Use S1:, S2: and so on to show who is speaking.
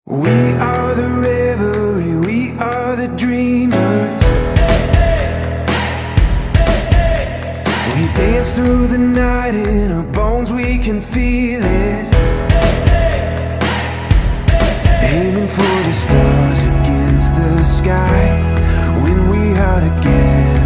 S1: We are the revelry, we are the dreamers. We dance through the night, in our bones we can feel it. Aiming for the stars against the sky. When we are together